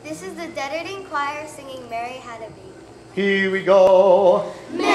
This is the Deterding choir singing Mary Had a Baby. Here we go.